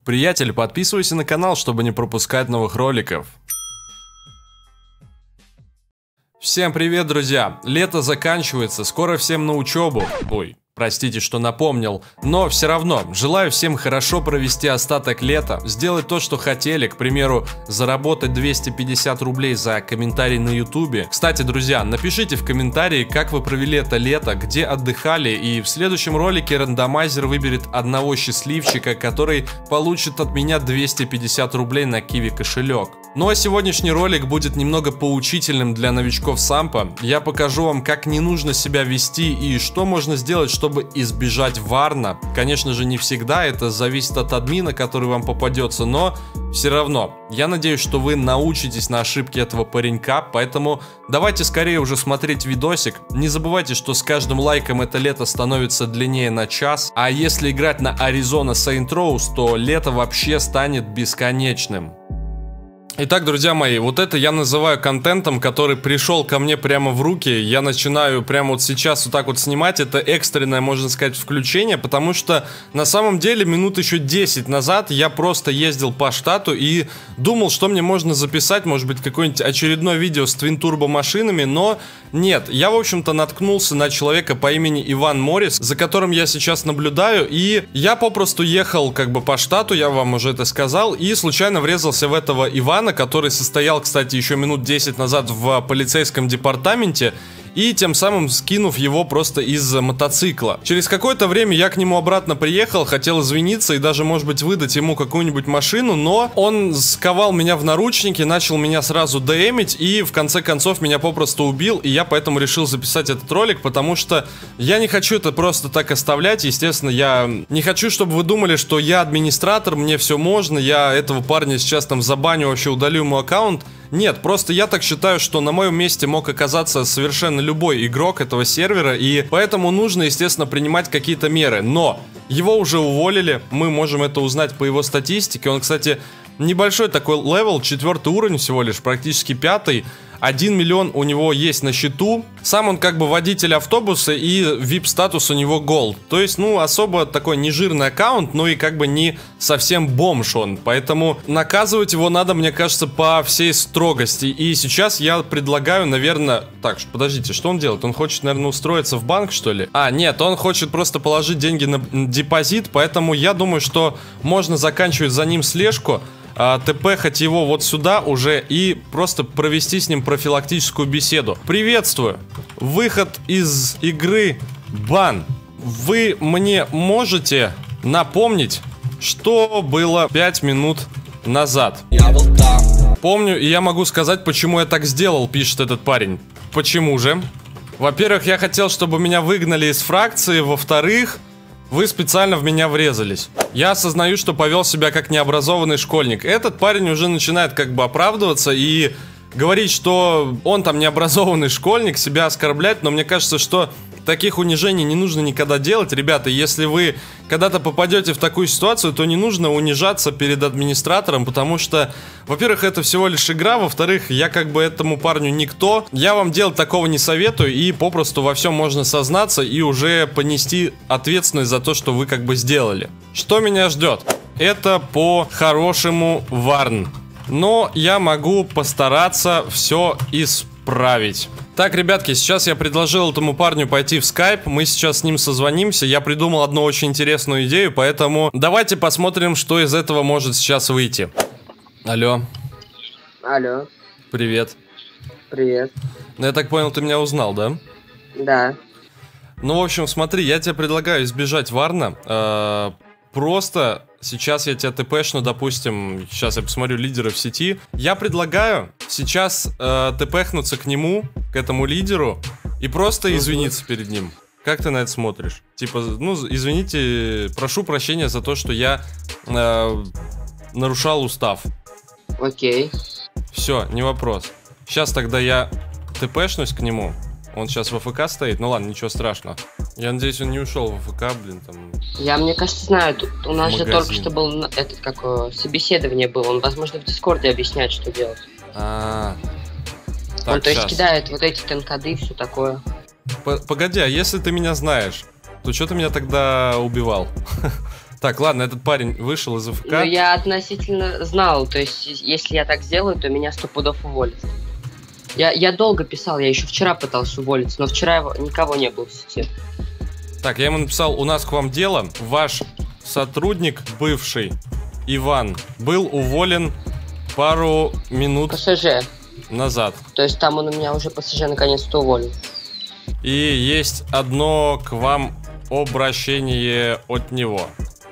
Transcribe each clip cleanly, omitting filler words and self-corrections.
Приятель, подписывайся на канал, чтобы не пропускать новых роликов. Всем привет, друзья! Лето заканчивается, скоро всем на учебу. Ой, простите, что напомнил. Но все равно, желаю всем хорошо провести остаток лета, сделать то, что хотели, к примеру, заработать 250 рублей за комментарий на ютубе. Кстати, друзья, напишите в комментарии, как вы провели это лето, где отдыхали, и в следующем ролике рандомайзер выберет одного счастливчика, который получит от меня 250 рублей на Киви кошелек. Ну а сегодняшний ролик будет немного поучительным для новичков Сампа. Я покажу вам, как не нужно себя вести и что можно сделать, чтобы избежать варна. Конечно же, не всегда, это зависит от админа, который вам попадется, но все равно. Я надеюсь, что вы научитесь на ошибки этого паренька, поэтому давайте скорее уже смотреть видосик. Не забывайте, что с каждым лайком это лето становится длиннее на час, а если играть на Arizona Saint Rose, то лето вообще станет бесконечным. Итак, друзья мои, вот это я называю контентом, который пришел ко мне прямо в руки. Я начинаю прямо вот сейчас вот так вот снимать. Это экстренное, можно сказать, включение, потому что на самом деле минут еще 10 назад я просто ездил по штату и думал, что мне можно записать, может быть, какое-нибудь очередное видео с твин-турбо машинами, но нет. Я, в общем-то, наткнулся на человека по имени Иван Моррис, за которым я сейчас наблюдаю, и я попросту ехал как бы по штату, я вам уже это сказал, и случайно врезался в этого Ивана, который состоял, кстати, еще минут 10 назад в полицейском департаменте, и тем самым скинув его просто из мотоцикла. Через какое-то время я к нему обратно приехал, хотел извиниться и даже, может быть, выдать ему какую-нибудь машину, но он сковал меня в наручники, начал меня сразу ДМить и в конце концов меня попросту убил, и я поэтому решил записать этот ролик, потому что я не хочу это просто так оставлять. Естественно, я не хочу, чтобы вы думали, что я администратор, мне все можно, я этого парня сейчас там забаню, вообще удалю ему аккаунт. Нет, просто я так считаю, что на моем месте мог оказаться совершенно любой игрок этого сервера, и поэтому нужно, естественно, принимать какие-то меры. Но его уже уволили, мы можем это узнать по его статистике. Он, кстати, небольшой такой левел, 4-й уровень всего лишь, практически 5-й. 1 миллион у него есть на счету. Сам он как бы водитель автобуса, и VIP-статус у него Gold. То есть, ну, особо такой нежирный аккаунт, но и как бы не совсем бомж он. Поэтому наказывать его надо, мне кажется, по всей строгости. И сейчас я предлагаю, наверное... Так, подождите, что он делает? Он хочет, наверное, устроиться в банк, что ли? А, нет, он хочет просто положить деньги на депозит, поэтому я думаю, что можно заканчивать за ним слежку, тпхать его вот сюда уже и просто провести с ним профилактическую беседу. Приветствую! Выход из игры бан. Вы мне можете напомнить, что было 5 минут назад? Я был там. Помню, и я могу сказать, почему я так сделал, пишет этот парень. Почему же? Во-первых, я хотел, чтобы меня выгнали из фракции. Во-вторых, вы специально в меня врезались. Я осознаю, что повел себя как необразованный школьник. Этот парень уже начинает как бы оправдываться и говорить, что он там необразованный школьник, себя оскорблять, но мне кажется, что таких унижений не нужно никогда делать. Ребята, если вы когда-то попадете в такую ситуацию, то не нужно унижаться перед администратором, потому что, во-первых, это всего лишь игра, во-вторых, я как бы этому парню никто. Я вам делать такого не советую, и попросту во всем можно сознаться и уже понести ответственность за то, что вы как бы сделали. Что меня ждет? Это по-хорошему варн. Но я могу постараться все исправить. Так, ребятки, сейчас я предложил этому парню пойти в скайп. Мы сейчас с ним созвонимся. Я придумал одну очень интересную идею, поэтому давайте посмотрим, что из этого может сейчас выйти. Алло. Алло. Привет. Привет. Ну, я так понял, ты меня узнал, да? Да. Ну, в общем, смотри, я тебе предлагаю избежать варна. Просто сейчас я тебя тпшну, допустим, сейчас я посмотрю лидеров в сети. Я предлагаю сейчас тпхнуться к нему, к этому лидеру, и просто извиниться перед ним. Как ты на это смотришь? Типа, ну, извините, прошу прощения за то, что я нарушал устав. Окей. Все, не вопрос. Сейчас тогда я тпшнусь к нему. Он сейчас в АФК стоит, ну ладно, ничего страшного. Я надеюсь, он не ушел в АФК, блин, там. Я, мне кажется, знаю, тут у нас же только что был этот, как собеседование было. Он, возможно, в Дискорде объясняет, что делать. Так, он, то есть, кидает вот эти тенкоды и все такое. Погоди, а если ты меня знаешь, то что ты меня тогда убивал? Так, ладно, этот парень вышел из АФК. Ну, я относительно знал, то есть, если я так сделаю, то меня 100 пудов уволят. Я долго писал, я еще вчера пытался уволиться, но вчера никого не было в сети. Так, я ему написал, у нас к вам дело. Ваш сотрудник, бывший Иван, был уволен пару минут ПСЖ назад. То есть там он у меня уже ПСЖ наконец-то уволен. И есть одно к вам обращение от него.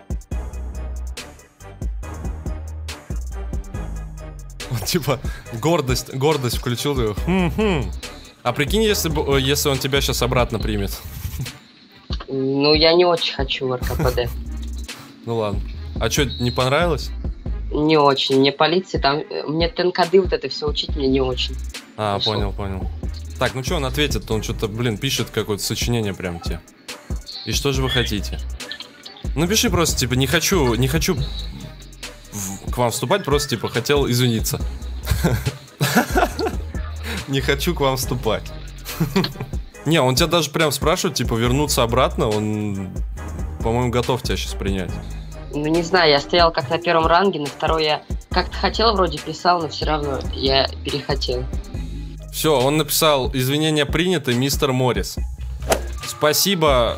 Он типа гордость включил. А прикинь, если он тебя сейчас обратно примет. Ну, я не очень хочу в РКПД. Ну ладно. А что, не понравилось? Не очень. Мне полиция там... Мне ТНКД вот это все учить мне не очень. А, понял. Так, ну что он ответит? Он что-то, блин, пишет какое-то сочинение прям тебе. И что же вы хотите? Ну пиши просто, типа, не хочу к вам вступать, просто, типа, хотел извиниться. Не хочу к вам вступать. Не, он тебя даже прям спрашивает, типа, вернуться обратно. Он, по-моему, готов тебя сейчас принять. Ну, не знаю, я стоял как на первом ранге, на второй я как-то хотел, вроде писал, но все равно я перехотел. Все, он написал, извинения приняты, мистер Моррис. Спасибо,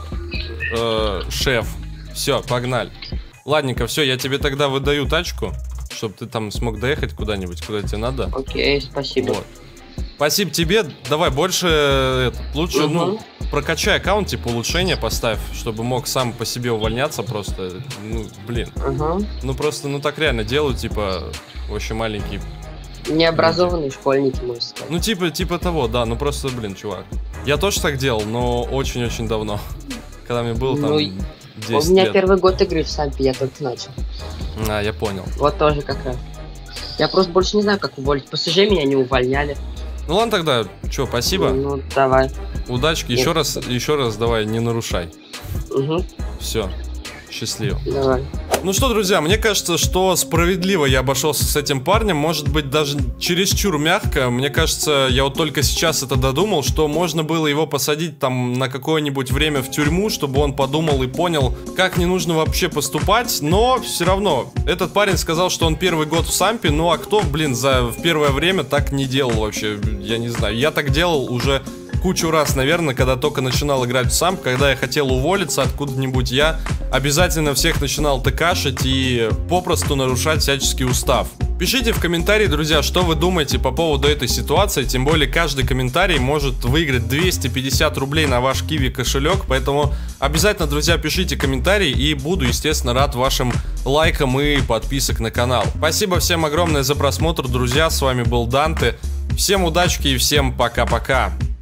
шеф. Все, погнали. Ладненько, все, я тебе тогда выдаю тачку, чтобы ты там смог доехать куда-нибудь, куда тебе надо. Окей, спасибо. Вот. Спасибо тебе. Давай больше лучше, ну, прокачай аккаунт, типа улучшения поставь, чтобы мог сам по себе увольняться просто. Ну, блин. Ну просто, ну так реально делают, типа, вообще маленький. Необразованные школьники, можно сказать. Ну, типа того, да, ну просто, блин, чувак. Я тоже так делал, но очень-очень давно. Когда мне было там 10 лет. У меня первый год игры в Сампе, я только начал. А, я понял. Вот тоже как раз. Я просто больше не знаю, как уволить. ПСЖ меня не увольняли. Ну ладно тогда, что, спасибо. Ну, давай. Удачки, еще раз давай, не нарушай. Угу. Все, счастливо. Давай. Ну что, друзья, мне кажется, что справедливо я обошелся с этим парнем. Может быть, даже чересчур мягко. Мне кажется, я вот только сейчас это додумал, что можно было его посадить там на какое-нибудь время в тюрьму, чтобы он подумал и понял, как не нужно вообще поступать. Но все равно, этот парень сказал, что он первый год в Сампе. Ну а кто, блин, в первое время так не делал вообще? Я не знаю. Я так делал уже кучу раз, наверное, когда только начинал играть в Самп, когда я хотел уволиться откуда-нибудь, я обязательно всех начинал тыкашить и попросту нарушать всяческий устав. Пишите в комментарии, друзья, что вы думаете по поводу этой ситуации, тем более каждый комментарий может выиграть 250 рублей на ваш Kiwi кошелек, поэтому обязательно, друзья, пишите комментарии и буду, естественно, рад вашим лайкам и подписок на канал. Спасибо всем огромное за просмотр, друзья, с вами был Данте, всем удачки и всем пока-пока.